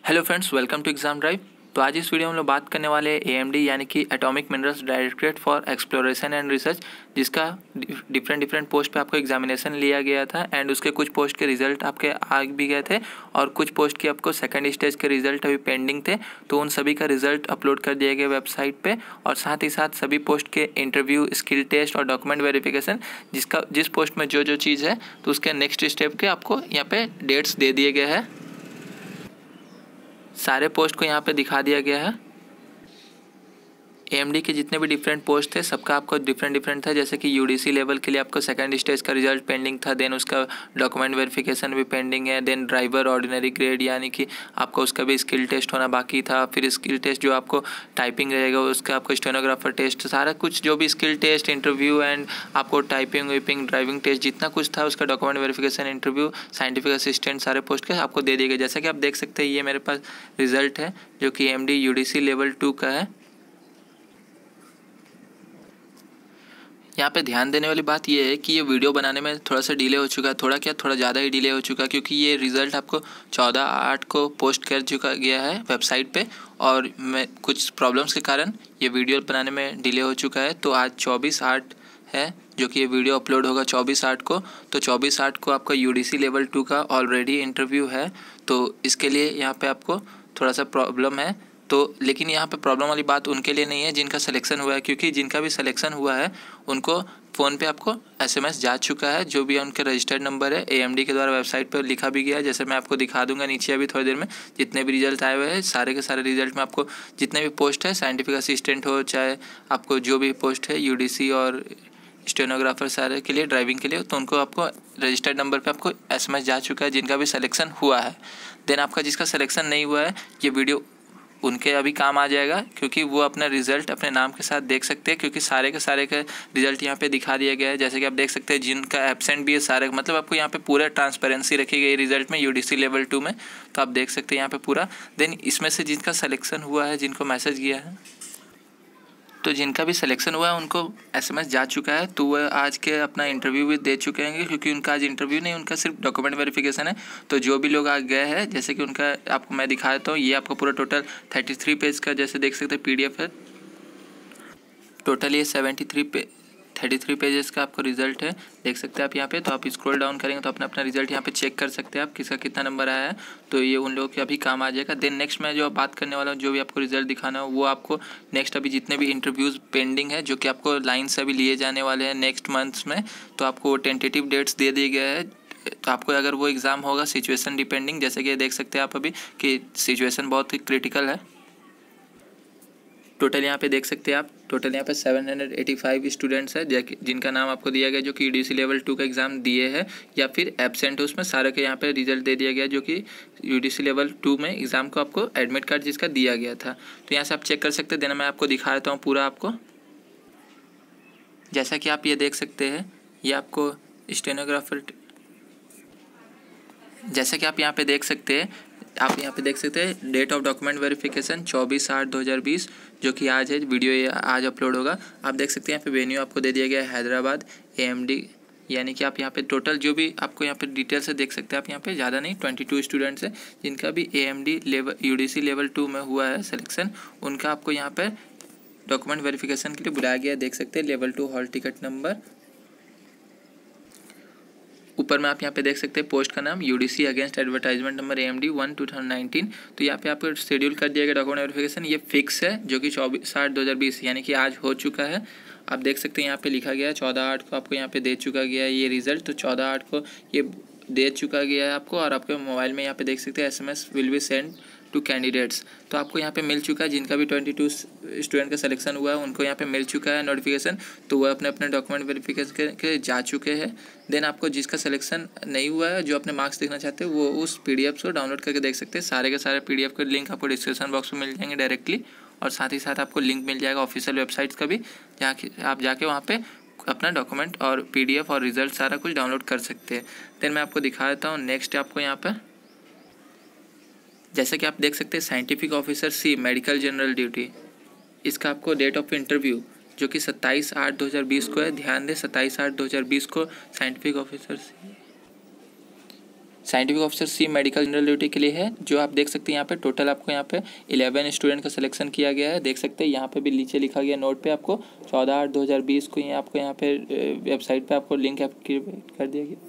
Hello friends, welcome to exam drive. तो आज इस वीडियो में हम लोग बात करने वाले हैं एएमडी यानी कि Atomic Minerals Directorate for exploration and Research, जिसका डिफरेंट पोस्ट पे आपको एग्जामिनेशन लिया गया था एंड उसके कुछ पोस्ट के रिजल्ट आपके आ भी गए थे और कुछ पोस्ट के आपको सेकंड स्टेज के रिजल्ट अभी पेंडिंग थे। तो उन सभी का रिजल्ट अपलोड कर दिए गए वेबसाइट पे और साथ ही साथ सभी पोस्ट के इंटरव्यू, स्किल टेस्ट और डॉक्यूमेंट वेरिफिकेशन जिस पोस्ट में जो चीज़ है तो उसके नेक्स्ट स्टेप के आपको यहाँ पे डेट्स दे दिए गए हैं। सारे पोस्ट को यहाँ पे दिखा दिया गया है। एएमडी के जितने भी डिफरेंट पोस्ट थे सबका आपको डिफरेंट था। जैसे कि यूडीसी लेवल के लिए आपको सेकंड स्टेज का रिजल्ट पेंडिंग था, देन उसका डॉक्यूमेंट वेरिफिकेशन भी पेंडिंग है, देन ड्राइवर ऑर्डिनरी ग्रेड यानी कि आपको उसका भी स्किल टेस्ट होना बाकी था। फिर स्किल टेस्ट जो आपको टाइपिंग रहेगा उसका आपको स्टेनोग्राफर टेस्ट, सारा कुछ जो भी स्किल टेस्ट, इंटरव्यू एंड आपको टाइपिंग विपिंग ड्राइविंग टेस्ट जितना कुछ था उसका document verification, interview, scientific assistant सारे पोस्ट के आपको दे दिए गए। जैसा कि आप देख सकते हैं ये मेरे पास रिजल्ट है जो कि एएमडी यूडीसी लेवल 2 का है। यहाँ पे ध्यान देने वाली बात ये है कि ये वीडियो बनाने में थोड़ा सा डिले हो चुका है, थोड़ा ज़्यादा ही डिले हो चुका है, क्योंकि ये रिज़ल्ट आपको 14/8 को पोस्ट कर चुका गया है वेबसाइट पे और मैं कुछ प्रॉब्लम्स के कारण ये वीडियो बनाने में डिले हो चुका है। तो आज 24/8 है जो कि ये वीडियो अपलोड होगा 24/8 को। तो 24/8 को आपका यूडीसी लेवल 2 का ऑलरेडी इंटरव्यू है, तो इसके लिए यहाँ पर आपको थोड़ा सा प्रॉब्लम है। तो लेकिन यहाँ पे प्रॉब्लम वाली बात उनके लिए नहीं है जिनका सिलेक्शन हुआ है, क्योंकि जिनका भी सिलेक्शन हुआ है उनको फ़ोन पे आपको एसएमएस जा चुका है, जो भी उनके रजिस्टर्ड नंबर है एएमडी के द्वारा वेबसाइट पर लिखा भी गया है। जैसे मैं आपको दिखा दूंगा नीचे अभी थोड़ी देर में जितने भी रिजल्ट आए हुए हैं सारे के सारे रिजल्ट में आपको जितने भी पोस्ट है, साइंटिफिक असिस्टेंट हो चाहे आपको जो भी पोस्ट है यूडीसी और स्टेनोग्राफर सारे के लिए, ड्राइविंग के लिए, तो उनको आपको रजिस्टर्ड नंबर पे आपको एसएमएस जा चुका है जिनका भी सिलेक्शन हुआ है। देन आपका जिसका सिलेक्शन नहीं हुआ है ये वीडियो उनके अभी काम आ जाएगा, क्योंकि वो अपना रिजल्ट अपने नाम के साथ देख सकते हैं, क्योंकि सारे के रिजल्ट यहाँ पे दिखा दिया गया है। जैसे कि आप देख सकते हैं जिनका एब्सेंट भी है सारे, मतलब आपको यहाँ पे पूरा ट्रांसपेरेंसी रखी गई रिजल्ट में यूडीसी लेवल 2 में, तो आप देख सकते हैं यहाँ पे पूरा। देन इसमें से जिनका सिलेक्शन हुआ है, जिनको मैसेज गया है, तो जिनका भी सिलेक्शन हुआ है उनको एसएमएस जा चुका है, तो वह आज के अपना इंटरव्यू भी दे चुके हैं, क्योंकि उनका आज इंटरव्यू नहीं, उनका सिर्फ डॉक्यूमेंट वेरिफिकेशन है। तो जो भी लोग आ गए हैं, जैसे कि उनका आपको मैं दिखा देता हूँ, ये आपको पूरा टोटल 33 पेज का जैसे देख सकते हैं पीडीएफ है। टोटल ये 33 पेजेस का आपको रिजल्ट है, देख सकते हैं आप यहाँ पे। तो आप स्क्रॉल डाउन करेंगे तो अपना रिजल्ट यहाँ पे चेक कर सकते हैं आप किसका कितना नंबर आया है, तो ये उन लोगों के अभी काम आ जाएगा। देन नेक्स्ट मैं जो बात करने वाला हूँ, जो भी आपको रिजल्ट दिखाना हो वो आपको नेक्स्ट अभी जितने भी इंटरव्यूज़ पेंडिंग है जो कि आपको लाइन से अभी लिए जाने वाले हैं नेक्स्ट मंथ्स में, तो आपको टेंटेटिव डेट्स दे दिए गए हैं। तो आपको अगर वो एग्ज़ाम होगा सिचुएशन डिपेंडिंग, जैसे कि देख सकते हैं आप अभी कि सिचुएशन बहुत ही क्रिटिकल है। टोटल यहाँ पे देख सकते हैं आप, टोटल यहाँ पे 785 स्टूडेंट्स है जिनका नाम आपको दिया गया जो कि यूडीसी लेवल 2 का एग्ज़ाम दिए हैं या फिर एब्सेंट है, उसमें सारे के यहाँ पे रिजल्ट दे दिया गया जो कि यूडीसी लेवल 2 में एग्ज़ाम को आपको एडमिट कार्ड जिसका दिया गया था। तो यहाँ से आप चेक कर सकते हैं। देना मैं आपको दिखा देता हूँ पूरा आपको। जैसा कि आप ये देख सकते हैं, ये आपको स्टेनोग्राफर, जैसा कि आप यहाँ पे देख सकते हैं, आप यहाँ पे देख सकते हैं डेट ऑफ डॉक्यूमेंट वेरिफिकेशन 24/8/2020 जो कि आज है, वीडियो ये आज अपलोड होगा। आप देख सकते हैं यहाँ पे वेन्यू आपको दे दिया गया है हैदराबाद एएमडी, यानी कि आप यहाँ पे टोटल जो भी आपको यहाँ पे डिटेल से देख सकते हैं आप यहाँ पे, ज़्यादा नहीं 22 स्टूडेंट्स हैं जिनका भी एएमडी लेवल यूडीसी लेवल 2 में हुआ है सिलेक्शन, उनका आपको यहाँ पर डॉक्यूमेंट वेरिफिकेशन के लिए बुलाया गया है। देख सकते हैं लेवल 2 हॉल टिकट नंबर, ऊपर में आप यहाँ पे देख सकते हैं पोस्ट का नाम UDC against advertisement number AMD 1/2019। तो यहाँ पे आपको शेड्यूल कर दिया गया डॉक्यूमेंट वेरिफिकेशन, ये फिक्स है जो कि 24/8/2020 यानी कि आज हो चुका है। आप देख सकते हैं यहाँ पे लिखा गया है 14/8 को आपको यहाँ पे दे चुका गया है ये रिजल्ट, तो 14/8 को ये दे चुका गया है आपको, और आपके मोबाइल में यहाँ पे देख सकते हैं SMS will be send to candidates. तो आपको यहाँ पे मिल चुका है, जिनका भी 22 स्टूडेंट का सिलेक्शन हुआ है उनको यहाँ पे मिल चुका है नोटिफिकेशन, तो वो अपने डॉक्यूमेंट वेरिफिकेशन के जा चुके हैं। देन आपको जिसका सिलेक्शन नहीं हुआ है, जो अपने मार्क्स देखना चाहते हैं, वो उस पीडीएफ को डाउनलोड करके देख सकते हैं। सारे के सारे पीडीएफ के लिंक आपको डिस्क्रिप्शन बॉक्स में मिल जाएंगे डायरेक्टली, और साथ ही साथ आपको लिंक मिल जाएगा ऑफिशियल वेबसाइट्स का भी, जहाँ आप जाके वहाँ पे अपना डॉक्यूमेंट और पीडीएफ और रिजल्ट सारा कुछ डाउनलोड कर सकते हैं। देन मैं आपको दिखा देता हूँ नेक्स्ट आपको यहाँ पर, जैसे कि आप देख सकते हैं scientific officer C medical general duty, इसका आपको डेट ऑफ इंटरव्यू जो कि 27/8/2020 को है। ध्यान दें 27/8/2020 को scientific officer C scientific officer C medical general duty के लिए है, जो आप देख सकते हैं यहाँ पे टोटल आपको यहाँ पे 11 स्टूडेंट का सिलेक्शन किया गया है। देख सकते हैं यहाँ पे भी नीचे लिखा गया नोट पे आपको 14/8/2020 को ये आपको यहाँ पे वेबसाइट पे आपको लिंक कर दिया गया।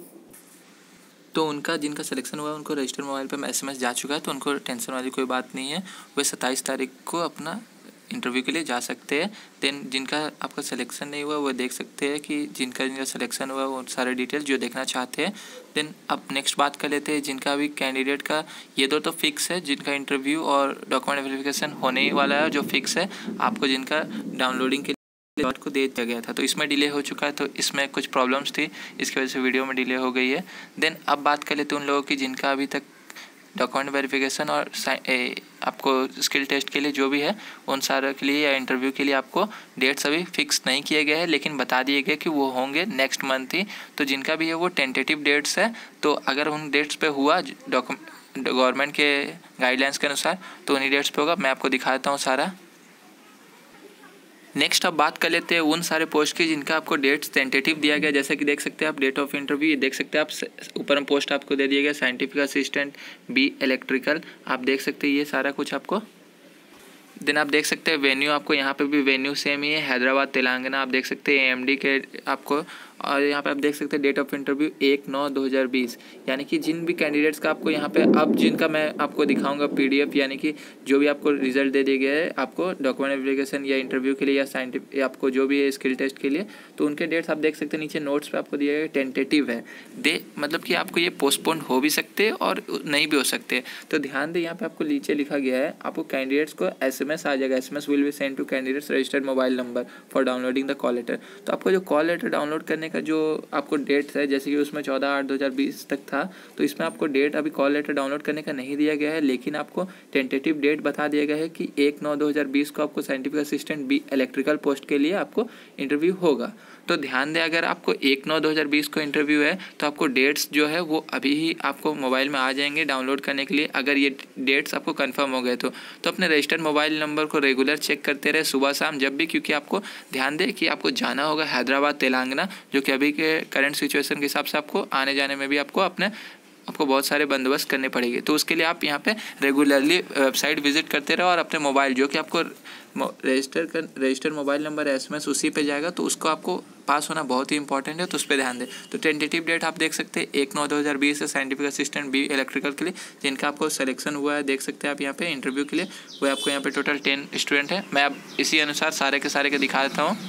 तो उनका जिनका सिलेक्शन हुआ है उनको रजिस्टर मोबाइल पे SMS जा चुका है, तो उनको टेंशन वाली कोई बात नहीं है। वे 27 तारीख को अपना इंटरव्यू के लिए जा सकते हैं। देन जिनका आपका सिलेक्शन नहीं हुआ वो देख सकते हैं कि जिनका सिलेक्शन हुआ वो सारे डिटेल जो देखना चाहते हैं। देन अब नेक्स्ट बात कर लेते हैं जिनका अभी कैंडिडेट का ये दो तो फिक्स है, जिनका इंटरव्यू और डॉक्यूमेंट वेरिफिकेशन होने ही वाला है, जो फिक्स है आपको जिनका डाउनलोडिंग के को दे दिया गया था, तो इसमें डिले हो चुका है। तो इसमें कुछ प्रॉब्लम्स थी, इसकी वजह से वीडियो में डिले हो गई है। देन अब बात कर लेते हैं उन लोगों की जिनका अभी तक डॉक्यूमेंट वेरिफिकेशन और आपको स्किल टेस्ट के लिए जो भी है उन सारे के लिए या इंटरव्यू के लिए आपको डेट्स अभी फिक्स नहीं किए गए हैं, लेकिन बता दिए गए कि वो होंगे नेक्स्ट मंथ ही। तो जिनका भी है वो टेंटेटिव डेट्स है, तो अगर उन डेट्स पे हुआ गवर्नमेंट के गाइडलाइंस के अनुसार तो उन्हीं डेट्स पे होगा। मैं आपको दिखा देता हूँ सारा। नेक्स्ट अब बात कर लेते हैं उन सारे पोस्ट की जिनका आपको डेट्स टेंटेटिव दिया गया। जैसे कि देख सकते हैं आप डेट ऑफ इंटरव्यू, ये देख सकते हैं आप ऊपर में पोस्ट आपको दे दिया गया साइंटिफिक असिस्टेंट बी इलेक्ट्रिकल, आप देख सकते हैं ये सारा कुछ आपको। देन आप देख सकते हैं वेन्यू, आपको यहाँ पे भी वेन्यू सेम ही है, हैदराबाद तेलंगाना। आप देख सकते हैं AMD के आपको, और यहाँ पे आप देख सकते हैं डेट ऑफ इंटरव्यू 1/9/2020। यानी कि जिन भी कैंडिडेट्स का आपको यहाँ पे अब जिनका मैं आपको दिखाऊंगा PDF, यानी कि जो भी आपको रिजल्ट दे दिए गए हैं आपको डॉक्यूमेंट वेरिफिकेशन या इंटरव्यू के लिए या साइंटिफिक आपको जो भी है स्किल टेस्ट के लिए, तो उनके डेट्स आप देख सकते हैं नीचे नोट्स पे आपको दिए गए टेंटेटिव है। मतलब कि आपको ये पोस्टपोन हो भी सकते हैं और नहीं भी हो सकते। तो ध्यान दें यहाँ पे आपको नीचे लिखा गया है आपको कैंडिडेट्स को SMS आ जाएगा, SMS will be send to candidates registered mobile number for downloading the call letter. तो आपको जो कॉल लेटर डाउनलोड करने का जो आपको डेट्स है, जैसे कि उसमें 14/8/2020 तक था, तो इसमें आपको डेट अभी कॉल लेटर डाउनलोड करने का नहीं दिया गया है, लेकिन आपको टेंटेटिव डेट बता दिया गया है कि 1/9/2020 को आपको scientific assistant B electrical post के लिए आपको इंटरव्यू होगा। तो ध्यान दें अगर आपको 1/9/2020 को इंटरव्यू है तो आपको डेट्स जो है वो अभी ही आपको मोबाइल में आ जाएंगे डाउनलोड करने के लिए, अगर ये डेट्स आपको कंफर्म हो गए तो अपने रजिस्टर्ड मोबाइल नंबर को रेगुलर चेक करते रहे सुबह शाम जब भी, क्योंकि आपको ध्यान दें कि आपको जाना होगा हैदराबाद तेलंगाना, जो कि अभी के करंट सिचुएशन के हिसाब से आपको आने जाने में भी आपको बहुत सारे बंदोबस्त करने पड़ेंगे। तो उसके लिए आप यहाँ पे रेगुलरली वेबसाइट विजिट करते रहो और अपने मोबाइल जो कि आपको रजिस्टर मोबाइल नंबर SMS उसी पे जाएगा, तो उसको आपको पास होना बहुत ही इंपॉर्टेंट है, तो उस पर ध्यान दें। तो टेंटेटिव डेट आप देख सकते हैं 1/9/2020 है साइंटिफिक असिस्टेंट बी इलेक्ट्रिकल के लिए, जिनका आपको सिलेक्शन हुआ है। देख सकते हैं आप यहाँ पे इंटरव्यू के लिए वो आपको यहाँ पे टोटल 10 स्टूडेंट है। मैं अब इसी अनुसार सारे के दिखा देता हूँ।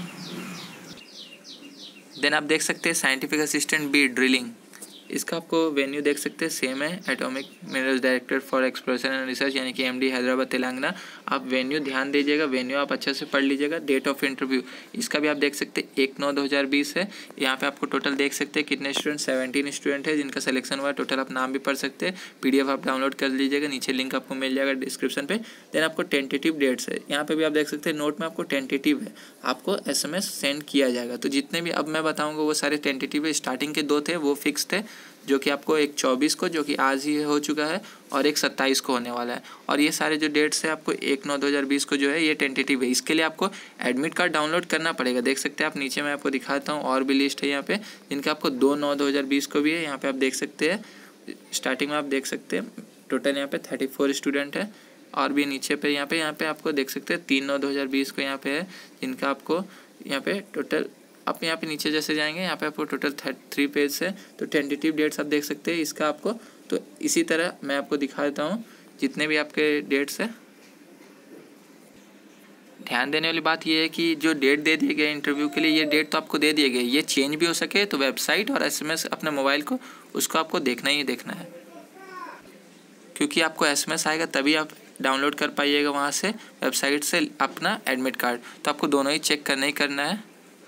देन आप देख सकते हैं साइंटिफिक असिस्टेंट बी ड्रिलिंग, इसका आपको वेन्यू देख सकते हैं सेम है, Atomic Minerals director for exploration and research, यानी कि MD हैदराबाद तेलंगाना। आप वेन्यू ध्यान दीजिएगा, वेन्यू आप अच्छे से पढ़ लीजिएगा। डेट ऑफ इंटरव्यू इसका भी आप देख सकते हैं 1/9/2020 है। यहाँ पे आपको टोटल देख सकते हैं कितने स्टूडेंट, 17 स्टूडेंट है जिनका सिलेक्शन हुआ है। टोटल आप नाम भी पढ़ सकते हैं, PDF आप डाउनलोड कर लीजिएगा, नीचे लिंक आपको मिल जाएगा डिस्क्रिप्शन पे। देन आपको टेंटेटिव डेट्स है, यहाँ पे भी आप देख सकते हैं नोट में आपको टेंटेटिव है, आपको SMS सेंड किया जाएगा। तो जितने भी अब मैं बताऊँगा वो सारे टेंटेटिव है। स्टार्टिंग के 2 थे वो फिक्स थे, जो कि आपको एक 24 को जो कि आज ही हो चुका है और एक 27 को होने वाला है, और ये सारे जो डेट्स है आपको 1/9/2020 को जो है ये टेंटेटिव है। इसके लिए आपको एडमिट कार्ड डाउनलोड करना पड़ेगा। देख सकते हैं आप नीचे मैं आपको दिखाता हूँ और भी लिस्ट है यहाँ पे जिनका आपको 2/9/2020 को भी है। यहाँ पे आप देख सकते हैं स्टार्टिंग में आप देख सकते हैं टोटल यहाँ पे 34 स्टूडेंट है, और भी नीचे पे यहाँ पे आपको देख सकते हैं 3/9/2020 को यहाँ पे है जिनका आपको यहाँ पे टोटल आप यहाँ पे नीचे जैसे जाएंगे यहाँ पे आपको टोटल 3 पेज है। तो टेंटेटिव डेट्स आप देख सकते हैं इसका आपको। तो इसी तरह मैं आपको दिखा देता हूँ जितने भी आपके डेट्स है। ध्यान देने वाली बात ये है कि जो डेट दे दिए गए इंटरव्यू के लिए, ये डेट तो आपको दे दिए गए, ये चेंज भी हो सके तो वेबसाइट और SMS अपने मोबाइल को उसको आपको देखना ही देखना है, क्योंकि आपको SMS आएगा तभी आप डाउनलोड कर पाइएगा वहाँ से वेबसाइट से अपना एडमिट कार्ड। तो आपको दोनों ही चेक करना ही करना है।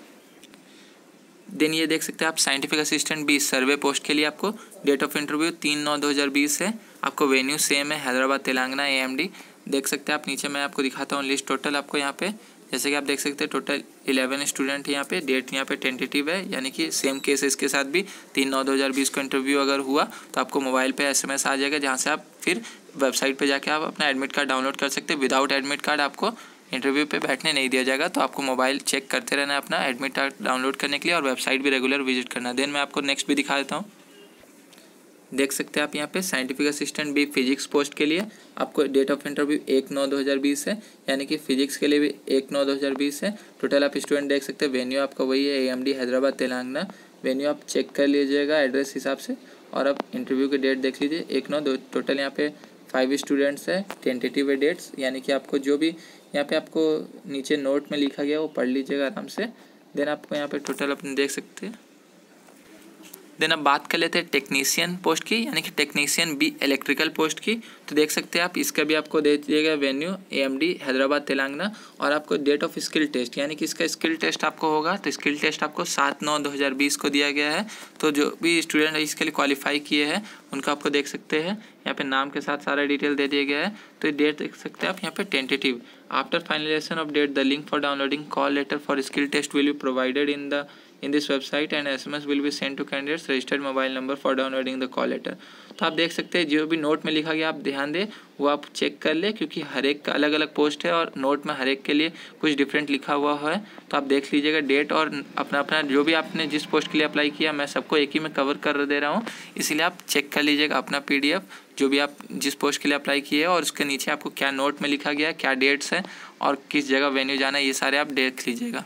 देन ये देख सकते हैं आप scientific assistant B survey post के लिए आपको डेट ऑफ इंटरव्यू 3/9/2020 है। आपको वेन्यू सेम है हैदराबाद तेलंगाना AMD। देख सकते हैं आप नीचे मैं आपको दिखाता हूँ लिस्ट टोटल आपको यहाँ पे, जैसे कि आप देख सकते हैं टोटल 11 स्टूडेंट यहाँ पे। डेट यहाँ पे टेंटेटिव है, यानी कि सेम केस है इसके साथ भी 3/9/2020 को इंटरव्यू अगर हुआ तो आपको मोबाइल पे SMS आ जाएगा, जहाँ से आप फिर वेबसाइट पे जाके आप अपना एडमिट कार्ड डाउनलोड कर सकते हैं। विदाउट एडमिट कार्ड आपको इंटरव्यू पे बैठने नहीं दिया जाएगा। तो आपको मोबाइल चेक करते रहना है अपना एडमिट कार्ड डाउनलोड करने के लिए, और वेबसाइट भी रेगुलर विजिट करना। देन मैं आपको नेक्स्ट भी दिखा देता हूँ। देख सकते हैं आप यहाँ पे scientific assistant B physics post के लिए आपको डेट ऑफ इंटरव्यू 1/9/2020 है, यानी कि फिजिक्स के लिए भी 1/9/2020 है। टोटल आप स्टूडेंट देख सकते हैं। वेन्यू आपका वही है AMD हैदराबाद तेलंगाना। वेन्यू आप चेक कर लीजिएगा एड्रेस हिसाब से, और आप इंटरव्यू की डेट देख लीजिए 1/9। टोटल यहाँ पे 5 स्टूडेंट्स है। टेंटेटिव डेट्स, यानी कि आपको जो भी यहाँ पे आपको नीचे नोट में लिखा गया वो पढ़ लीजिएगा आराम से। देन आपको यहाँ पे टोटल अपने देख सकते हैं। देन अब बात कर लेते हैं टेक्नीशियन पोस्ट की, यानी कि टेक्नीशियन बी इलेक्ट्रिकल पोस्ट की। तो देख सकते हैं आप, इसका भी आपको दे दिएगा वेन्यू AMD हैदराबाद तेलंगाना, और आपको डेट ऑफ स्किल टेस्ट, यानी कि इसका स्किल टेस्ट आपको होगा। तो स्किल टेस्ट आपको 7/9/2020 को दिया गया है। तो जो भी स्टूडेंट इसके लिए क्वालिफाई किए हैं उनका आपको देख सकते हैं यहाँ पे नाम के साथ सारा डिटेल दे दिया गया है। तो डेट देख सकते हैं आप यहाँ पे tentative. After finalisation of date the link for downloading call letter for skill test will be provided in this website and SMS will be sent to candidates registered mobile number for downloading the call letter। तो आप देख सकते हैं जो भी note में लिखा गया आप ध्यान दें, वो आप चेक कर ले, क्योंकि हर एक का अलग अलग पोस्ट है और नोट में हर एक के लिए कुछ डिफरेंट लिखा हुआ है। तो आप देख लीजिएगा डेट और अपना अपना जो भी आपने जिस पोस्ट के लिए अप्लाई किया, मैं सबको एक ही में कवर कर दे रहा हूँ, इसलिए आप चेक कर लीजिएगा अपना PDF जो भी आप जिस पोस्ट के लिए अप्लाई किए और उसके नीचे आपको क्या नोट में लिखा गया है, क्या डेट्स है और किस जगह वेन्यू जाना है, ये सारे आप देख लीजिएगा।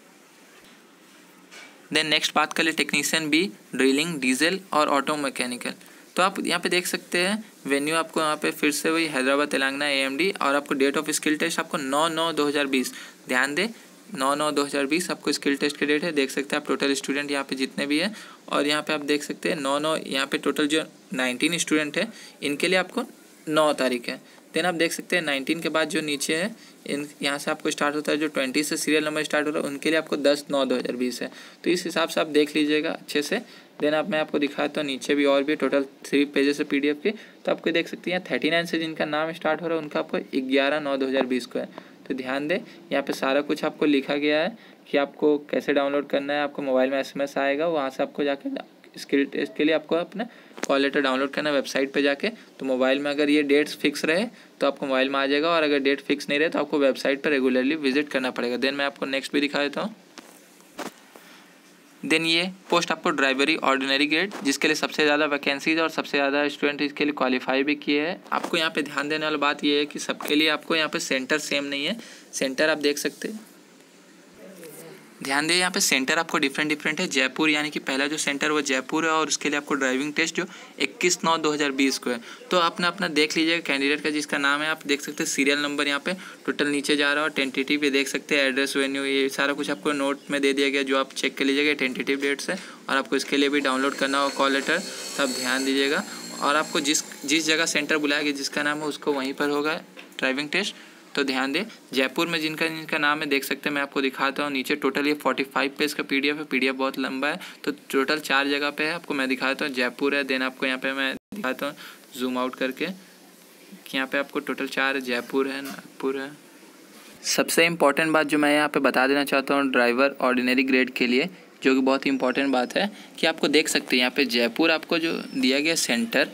देन नेक्स्ट बात कर ले टेक्नीशियन बी ड्रिलिंग डीजल और ऑटो मैकेनिकल। तो आप यहाँ पे देख सकते हैं वेन्यू आपको यहाँ पे फिर से वही हैदराबाद तेलंगाना AMD, और आपको डेट ऑफ स्किल टेस्ट आपको 9/9/2020, ध्यान दे 9/9/2020 आपको स्किल टेस्ट के डेट है। देख सकते हैं आप टोटल स्टूडेंट यहाँ पे जितने भी हैं, और यहाँ पे आप देख सकते हैं 9/9 यहाँ पे टोटल जो 19 स्टूडेंट है इनके लिए आपको 9 तारीख है। देन आप देख सकते हैं 19 के बाद जो नीचे है इन यहाँ से आपको स्टार्ट होता है, जो 20 से सीरियल नंबर स्टार्ट हो रहा है उनके लिए आपको 10/9/2020 है। तो इस हिसाब से आप देख लीजिएगा अच्छे से। देन आप मैं आपको दिखाता हूँ नीचे भी और भी टोटल 3 पेजेस है PDF के। तो आपको देख सकते हैं 39 से जिनका नाम स्टार्ट हो रहा है उनका आपको 11/9/2020 को है। तो ध्यान दें यहाँ पे सारा कुछ आपको लिखा गया है कि आपको कैसे डाउनलोड करना है। आपको मोबाइल में SMS आएगा, वहाँ से आपको जाकर स्किल टेस्ट के लिए आपको अपना कॉल लेटर डाउनलोड करना है वेबसाइट पे जाके। तो मोबाइल में अगर ये डेट्स फिक्स रहे तो आपको मोबाइल में आ जाएगा, और अगर डेट फिक्स नहीं रहे तो आपको वेबसाइट पर रेगुलरली विजिट करना पड़ेगा। देन मैं आपको नेक्स्ट भी दिखा देता हूँ। देन ये पोस्ट आपको ड्राइवरी ऑर्डिनरी ग्रेड, जिसके लिए सबसे ज़्यादा वैकेंसीज और सबसे ज़्यादा स्टूडेंट इसके लिए क्वालिफाई भी किए हैं। आपको यहाँ पे ध्यान देने वाली बात ये है कि सबके लिए आपको यहाँ पे सेंटर सेम नहीं है। सेंटर आप देख सकते हैं, ध्यान दिए यहाँ पे सेंटर आपको डिफरेंट है। जयपुर यानी कि पहला जो सेंटर वो जयपुर है, और उसके लिए आपको ड्राइविंग टेस्ट जो 21/9/2020 को है। तो अपना देख लीजिएगा कैंडिडेट का जिसका नाम है, आप देख सकते हैं सीरियल नंबर यहाँ पे टोटल नीचे जा रहा है, और टेंटेटिव भी देख सकते हैं, एड्रेस वेन्यू ये सारा कुछ आपको नोट में दे दिया गया, जो आप चेक कर लीजिएगा टेंटेटिव डेट्स है। और आपको इसके लिए भी डाउनलोड करना होगा कॉल लेटर, तो आप ध्यान दीजिएगा। और आपको जिस जगह सेंटर बुलाया गया जिसका नाम है उसको वहीं पर होगा ड्राइविंग टेस्ट। तो ध्यान दें जयपुर में जिनका नाम है देख सकते हैं, मैं आपको दिखाता हूँ नीचे टोटल ये 45 पेज का PDF है। PDF बहुत लंबा है, तो टोटल 4 जगह पे है। आपको मैं दिखाता हूँ जयपुर है, देन आपको यहाँ पे मैं दिखाता हूँ जूम आउट करके कि यहाँ पे आपको टोटल 4 है, जयपुर है, नागपुर है। सबसे इम्पॉर्टेंट बात जो मैं यहाँ पे बता देना चाहता हूँ ड्राइवर ऑर्डिनरी ग्रेड के लिए, जो कि बहुत ही इंपॉर्टेंट बात है, कि आपको देख सकते हैं यहाँ पे जयपुर आपको जो दिया गया सेंटर।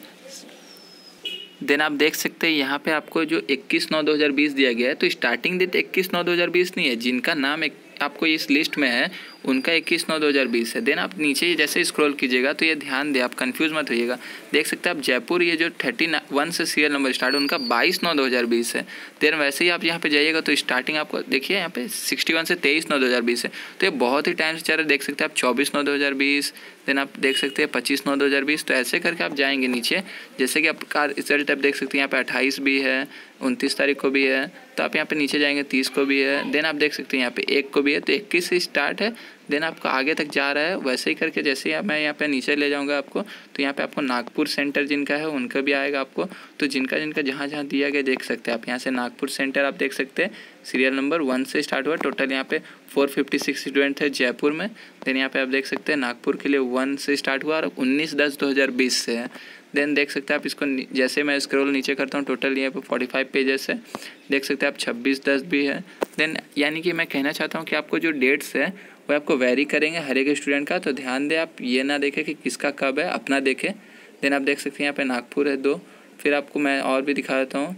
देन आप देख सकते हैं यहाँ पे आपको जो 21/9/2020 दिया गया है, तो स्टार्टिंग डेट 21/9/2020 नहीं है। जिनका नाम आपको इस लिस्ट में है उनका 21/9/2020 है। देन आप नीचे जैसे स्क्रॉल कीजिएगा तो ये ध्यान दें, आप कंफ्यूज मत होइएगा। देख सकते हैं आप जयपुर ये जो 31 से सीरियल नंबर स्टार्ट है उनका 22/9/2020 है। देन वैसे ही आप यहाँ पे जाइएगा तो स्टार्टिंग आपको देखिए यहाँ पे 61 से 23/9/2020 है। तो ये बहुत ही टाइम से चल रहा है। देख सकते हैं आप 24/9/2020, देन आप देख सकते हैं 25/9/2020। तो ऐसे करके आप जाएंगे नीचे, जैसे कि आपका रिजल्ट आप देख सकते हैं यहाँ पे 28 भी है, 29 तारीख को भी है। तो आप यहाँ पे नीचे जाएंगे 30 को भी है। देन आप देख सकते हैं यहाँ पे 1 को भी है, तो 21 से स्टार्ट है। देन आपको आगे तक जा रहा है। वैसे ही करके जैसे ही मैं यहाँ पे नीचे ले जाऊँगा आपको, तो यहाँ पे आपको नागपुर सेंटर जिनका है उनका भी आएगा आपको। तो जिनका जहाँ दिया गया देख सकते हैं आप, यहाँ से नागपुर सेंटर आप देख सकते हैं सीरियल नंबर 1 से स्टार्ट हुआ। टोटल यहाँ पे 456 स्टूडेंट है जयपुर में। देन यहाँ पे आप देख सकते हैं नागपुर के लिए 1 से स्टार्ट हुआ और 19/10/2020 से है। देन देख सकते हैं आप इसको जैसे मैं स्क्रॉल नीचे करता हूँ टोटल यहाँ पे 45 पेजेस है। देख सकते हैं आप 26/10 भी है। देन यानी कि मैं कहना चाहता हूँ कि आपको जो डेट्स है वो आपको वेरी करेंगे हर एक स्टूडेंट का। तो ध्यान दें, आप ये ना देखें कि किसका कब है, अपना देखें। देन आप देख सकते हैं यहाँ पे नागपुर है 2। फिर आपको मैं और भी दिखा देता हूँ,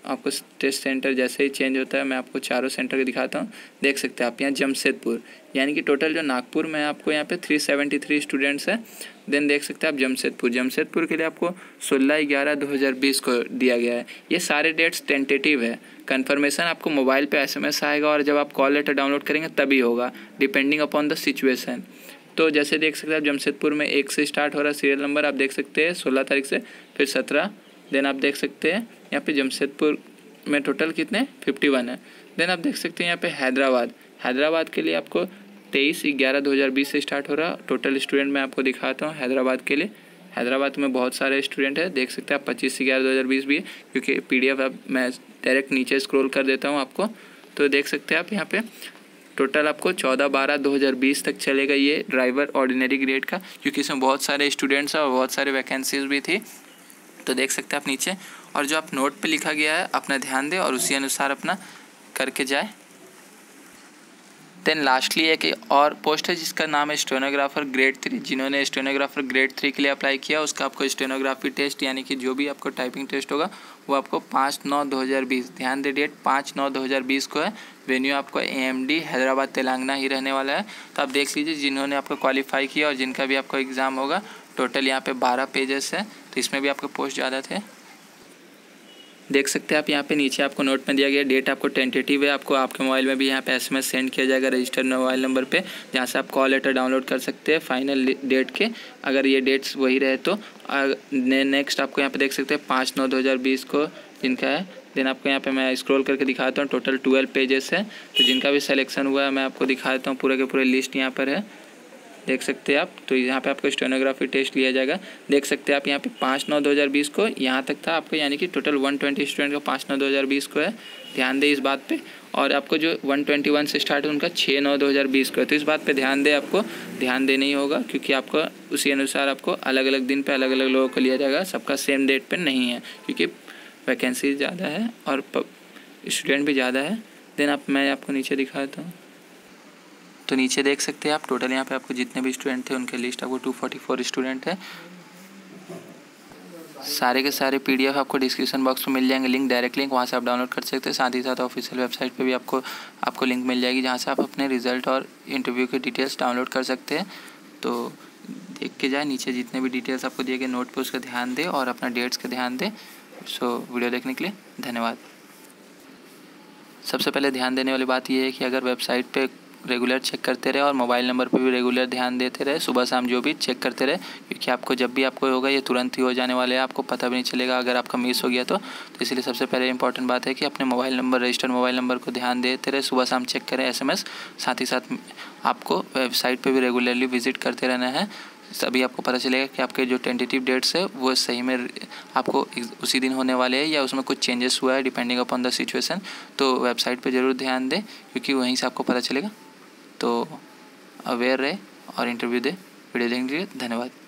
आपको टेस्ट सेंटर जैसे ही चेंज होता है मैं आपको चारों सेंटर के दिखाता हूँ। देख सकते हैं आप यहाँ जमशेदपुर, यानी कि टोटल जो नागपुर में आपको यहाँ पे 373 स्टूडेंट्स हैं। देन देख सकते हैं आप जमशेदपुर के लिए आपको 16/11/2020 को दिया गया है। ये सारे डेट्स टेंटेटिव है, कन्फर्मेशन आपको मोबाइल पे SMS आएगा और जब आप कॉल लेटर डाउनलोड करेंगे तभी होगा, डिपेंडिंग अपॉन द सिचुएशन। तो जैसे देख सकते हैं आप जमशेदपुर में 1 से स्टार्ट हो रहा है सीरियल नंबर, आप देख सकते हैं 16 तारीख से, फिर 17। देन आप देख सकते हैं यहाँ पे जमशेदपुर में टोटल कितने 51 है। देन आप देख सकते हैं यहाँ पे हैदराबाद के लिए आपको 23/11/2020 से स्टार्ट हो रहा। टोटल स्टूडेंट मैं आपको दिखाता हूँ हैदराबाद के लिए। हैदराबाद में बहुत सारे स्टूडेंट है, देख सकते हैं आप 25/11/2020 भी है, क्योंकि PDF अब मैं डायरेक्ट नीचे स्क्रॉल कर देता हूँ आपको। तो देख सकते हैं आप यहाँ पे टोटल आपको 14/12/2020 तक चलेगा ये ड्राइवर ऑर्डिनरी ग्रेड का, क्योंकि इसमें बहुत सारे स्टूडेंट्स हैं और बहुत सारे वैकेंसीज भी थी। तो देख सकते हैं आप नीचे, और जो आप नोट पे लिखा गया है अपना ध्यान दें और उसी अनुसार अपना करके जाए। देन लास्टली एक और पोस्ट है जिसका नाम है स्टेनोग्राफर ग्रेड 3। जिन्होंने स्टेनोग्राफर ग्रेड 3 के लिए अप्लाई किया उसका आपको स्टेनोग्राफी टेस्ट यानी कि जो भी आपको टाइपिंग टेस्ट होगा वो आपको 5/9/2020, ध्यान दे डेट 5/9/2020 को है। वेन्यू आपको AMD हैदराबाद तेलंगाना ही रहने वाला है। तो आप देख लीजिए जिन्होंने आपको क्वालिफाई किया और जिनका भी आपको एग्ज़ाम होगा। टोटल यहाँ पे 12 पेजेस है, तो इसमें भी आपके पोस्ट ज़्यादा थे। देख सकते हैं आप यहाँ पे नीचे आपको नोट में दिया गया डेट आपको टेंटेटिव है। आपको आपके मोबाइल में भी यहाँ पे SMS सेंड किया जाएगा रजिस्टर्ड मोबाइल नंबर पे, जहाँ से आप कॉल लेटर डाउनलोड कर सकते हैं फाइनल डेट के, अगर ये डेट्स वही रहे तो। नेक्स्ट आपको यहाँ पे देख सकते हैं 5/9/2020 को जिनका है। देन आपको यहाँ पे मैं स्क्रॉल करके दिखाता हूँ, टोटल 12 पेजेस है। तो जिनका भी सिलेक्शन हुआ है मैं आपको दिखाता हूँ, पूरे के पूरे लिस्ट यहाँ पर है, देख सकते हैं आप। तो यहाँ पे आपको स्टेनोग्राफी टेस्ट लिया जाएगा। देख सकते हैं आप यहाँ पे 5/9/2020 को यहाँ तक था आपको, यानी कि टोटल 120 स्टूडेंट का 5/9/2020 को है, ध्यान दें इस बात पे। और आपको जो 121 से स्टार्ट है उनका 6/9/2020 को है। तो इस बात पे ध्यान दें, आपको ध्यान देना ही होगा, क्योंकि आपको उसी अनुसार आपको अलग अलग दिन पे अलग अलग लोगों को लिया जाएगा, सबका सेम डेट पर नहीं है, क्योंकि वैकेंसी ज़्यादा है और स्टूडेंट भी ज़्यादा है। देन मैं आपको नीचे दिखाता हूँ। तो नीचे देख सकते हैं आप टोटल यहाँ पे आपको जितने भी स्टूडेंट थे उनके लिस्ट आपको 244 स्टूडेंट है। सारे के सारे PDF आपको डिस्क्रिप्शन बॉक्स में मिल जाएंगे, लिंक डायरेक्ट लिंक, वहाँ से आप डाउनलोड कर सकते हैं। साथ ही साथ ऑफिशियल वेबसाइट पे भी आपको लिंक मिल जाएगी, जहाँ से आप अपने रिजल्ट और इंटरव्यू के डिटेल्स डाउनलोड कर सकते हैं। तो देख के जाए, नीचे जितने भी डिटेल्स आपको दिए गए नोट पर उसका ध्यान दें और अपना डेट्स का ध्यान दें। सो वीडियो देखने के लिए धन्यवाद। सबसे पहले ध्यान देने वाली बात यह है कि अगर वेबसाइट पे रेगुलर चेक करते रहे और मोबाइल नंबर पे भी रेगुलर ध्यान देते रहे, सुबह शाम जो भी चेक करते रहे, क्योंकि आपको जब भी आपको होगा ये तुरंत ही हो जाने वाले हैं, आपको पता भी नहीं चलेगा अगर आपका मिस हो गया तो इसलिए सबसे पहले इंपॉर्टेंट बात है कि अपने mobile number, registered mobile number को ध्यान देते रहे, सुबह शाम चेक करें SMS। साथ ही साथ आपको वेबसाइट पर भी रेगुलरली विजिट करते रहना है, तभी आपको पता चलेगा कि आपके जो टेंटेटिव डेट्स है वो सही में आपको उसी दिन होने वाले हैं या उसमें कुछ चेंजेस हुआ है डिपेंडिंग अपॉन द सिचुएशन। तो वेबसाइट पे ज़रूर ध्यान दें, क्योंकि वहीं से आपको पता चलेगा। तो अवेयर रहे और इंटरव्यू दे। वीडियो देखने के लिए धन्यवाद।